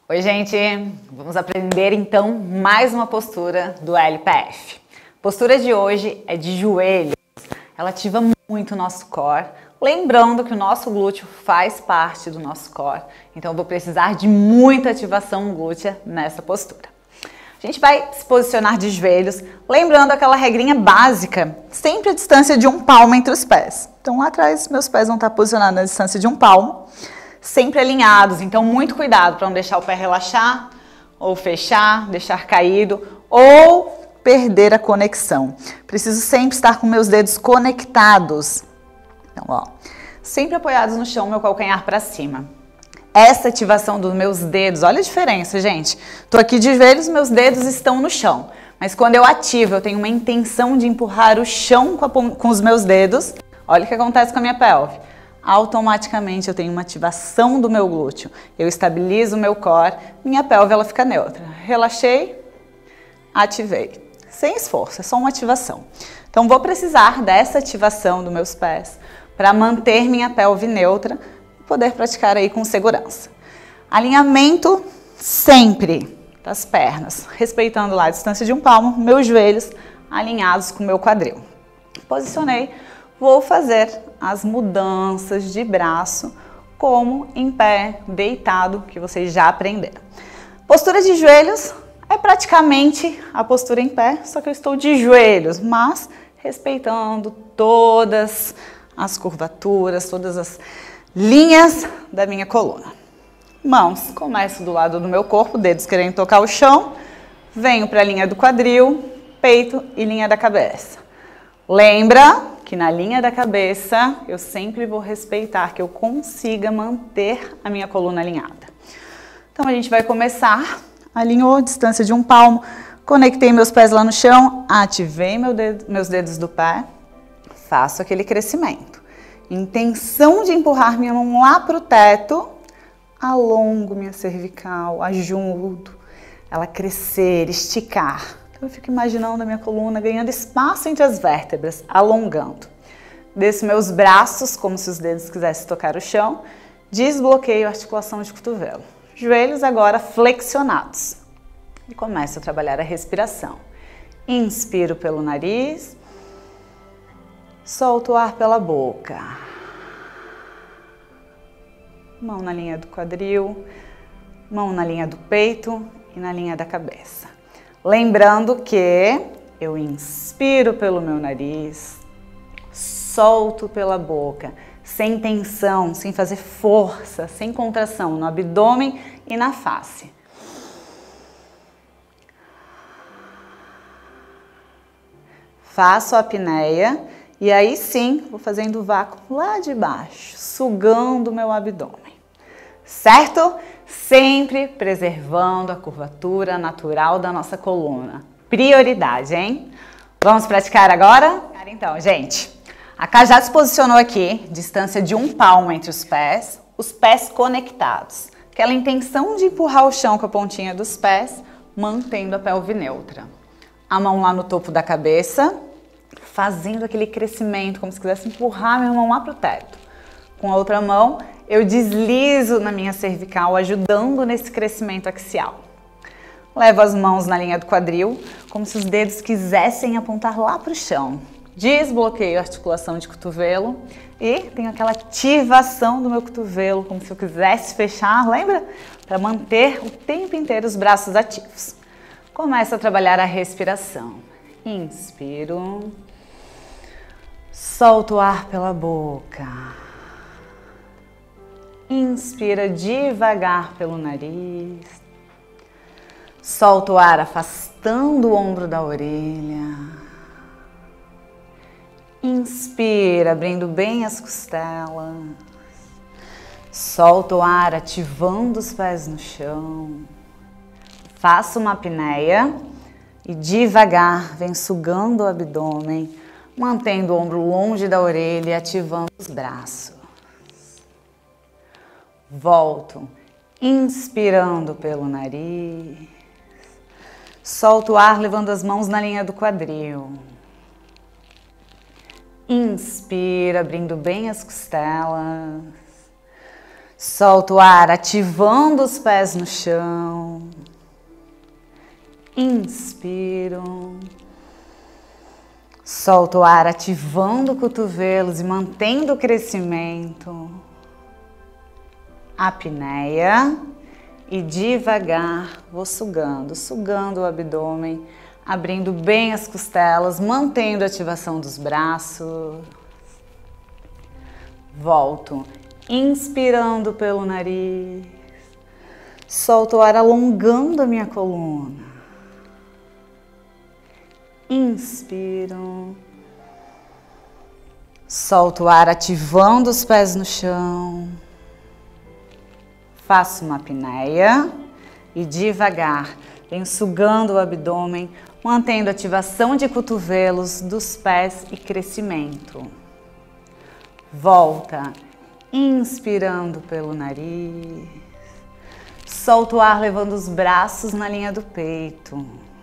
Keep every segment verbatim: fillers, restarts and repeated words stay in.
Oi, gente! Vamos aprender então mais uma postura do L P F. A postura de hoje é de joelhos. Ela ativa muito o nosso core. Lembrando que o nosso glúteo faz parte do nosso core, então eu vou precisar de muita ativação glútea nessa postura. A gente vai se posicionar de joelhos, lembrando aquela regrinha básica, sempre a distância de um palmo entre os pés. Então lá atrás meus pés vão estar posicionados na distância de um palmo, sempre alinhados, então muito cuidado para não deixar o pé relaxar, ou fechar, deixar caído, ou perder a conexão. Preciso sempre estar com meus dedos conectados. Então, ó, sempre apoiados no chão, meu calcanhar para cima. Essa ativação dos meus dedos, olha a diferença, gente. Tô aqui de joelhos, meus dedos estão no chão. Mas quando eu ativo, eu tenho uma intenção de empurrar o chão com, a, com os meus dedos. Olha o que acontece com a minha pelve. Automaticamente eu tenho uma ativação do meu glúteo. Eu estabilizo o meu core, minha pelve ela fica neutra. Relaxei, ativei. Sem esforço, é só uma ativação. Então vou precisar dessa ativação dos meus pés para manter minha pelve neutra e poder praticar aí com segurança. Alinhamento sempre das pernas, respeitando lá a distância de um palmo, meus joelhos alinhados com o meu quadril. Posicionei, vou fazer as mudanças de braço como em pé, deitado, que vocês já aprenderam. Postura de joelhos é praticamente a postura em pé, só que eu estou de joelhos, mas respeitando todas as curvaturas, todas as linhas da minha coluna. Mãos, começo do lado do meu corpo, dedos querendo tocar o chão, venho para a linha do quadril, peito e linha da cabeça. Lembra que na linha da cabeça eu sempre vou respeitar que eu consiga manter a minha coluna alinhada. Então a gente vai começar, alinhou, distância de um palmo, conectei meus pés lá no chão, ativei meu dedo, meus dedos do pé, faço aquele crescimento. Intenção de empurrar minha mão lá para o teto, alongo minha cervical, ajudo ela a crescer, esticar. Então eu fico imaginando a minha coluna ganhando espaço entre as vértebras, alongando. Desço meus braços, como se os dedos quisessem tocar o chão, desbloqueio a articulação de cotovelo. Joelhos agora flexionados. E começo a trabalhar a respiração. Inspiro pelo nariz, solto o ar pela boca. Mão na linha do quadril, mão na linha do peito e na linha da cabeça. Lembrando que eu inspiro pelo meu nariz, solto pela boca, sem tensão, sem fazer força, sem contração no abdômen e na face. Faço a apneia e aí sim vou fazendo o vácuo lá de baixo, sugando o meu abdômen. Certo? Sempre preservando a curvatura natural da nossa coluna. Prioridade, hein? Vamos praticar agora? Então, gente, a Ká já se posicionou aqui, distância de um palmo entre os pés, os pés conectados. Aquela intenção de empurrar o chão com a pontinha dos pés, mantendo a pelve neutra. A mão lá no topo da cabeça, fazendo aquele crescimento, como se quisesse empurrar minha mão lá para o teto. Com a outra mão, eu deslizo na minha cervical, ajudando nesse crescimento axial. Levo as mãos na linha do quadril, como se os dedos quisessem apontar lá para o chão. Desbloqueio a articulação de cotovelo e tenho aquela ativação do meu cotovelo, como se eu quisesse fechar, lembra? Para manter o tempo inteiro os braços ativos. Começo a trabalhar a respiração. Inspiro. Solto o ar pela boca. Inspira devagar pelo nariz. Solta o ar afastando o ombro da orelha. Inspira, abrindo bem as costelas. Solta o ar ativando os pés no chão. Faço uma apneia e devagar vem sugando o abdômen, mantendo o ombro longe da orelha e ativando os braços. Volto, inspirando pelo nariz. Solto o ar levando as mãos na linha do quadril. Inspira, abrindo bem as costelas. Solta o ar, ativando os pés no chão. Inspiro. Solta o ar, ativando cotovelos e mantendo o crescimento. Apneia. E devagar vou sugando, sugando o abdômen, abrindo bem as costelas, mantendo a ativação dos braços. Volto, inspirando pelo nariz. Solto o ar, alongando a minha coluna. Inspiro. Solto o ar, ativando os pés no chão. Faço uma apneia e devagar venho sugando o abdômen, mantendo ativação de cotovelos, dos pés e crescimento. Volta, inspirando pelo nariz. Solta o ar, levando os braços na linha do peito.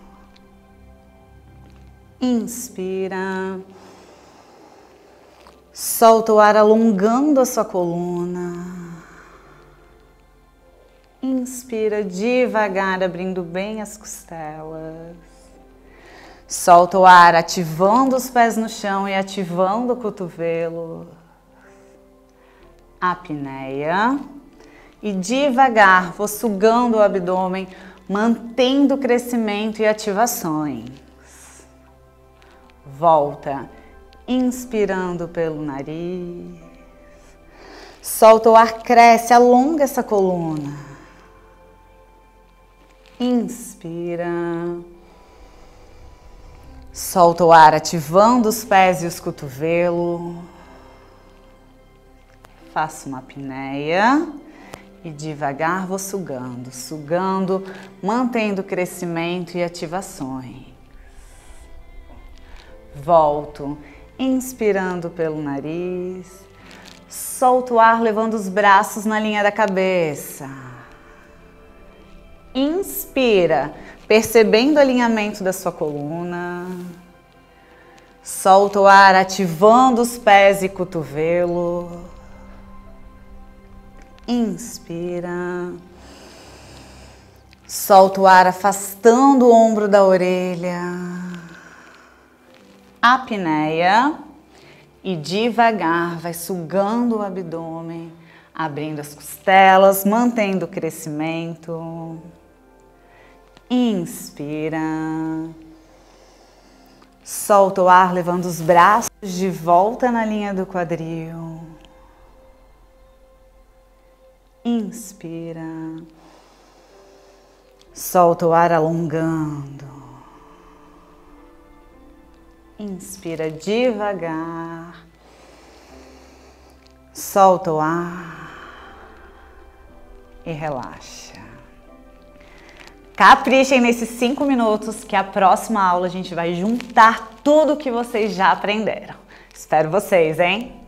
Inspira. Solta o ar, alongando a sua coluna. Inspira devagar, abrindo bem as costelas. Solta o ar, ativando os pés no chão e ativando o cotovelo. Apneia. E devagar, vou sugando o abdômen, mantendo o crescimento e ativações. Volta, inspirando pelo nariz. Solta o ar, cresce, alonga essa coluna. Inspira. Solta o ar, ativando os pés e os cotovelos. Faço uma apneia e devagar vou sugando, sugando, mantendo o crescimento e ativações. Volto, inspirando pelo nariz. Solta o ar, levando os braços na linha da cabeça. Inspira, percebendo o alinhamento da sua coluna. Solta o ar, ativando os pés e cotovelo. Inspira. Solta o ar, afastando o ombro da orelha. Apneia. E devagar vai sugando o abdômen, abrindo as costelas, mantendo o crescimento. Inspira. Solta o ar, levando os braços de volta na linha do quadril. Inspira. Solta o ar, alongando. Inspira devagar. Solta o ar e relaxa. Caprichem nesses cinco minutos que a próxima aula a gente vai juntar tudo que vocês já aprenderam. Espero vocês, hein?